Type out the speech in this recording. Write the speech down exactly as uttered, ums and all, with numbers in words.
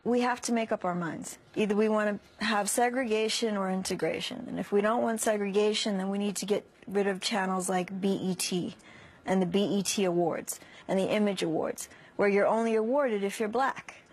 we have to make up our minds. Either we want to have segregation or integration. And if we don't want segregation, then we need to get rid of channels like B E T and the B E T Awards and the Image Awards, where you're only awarded if you're black.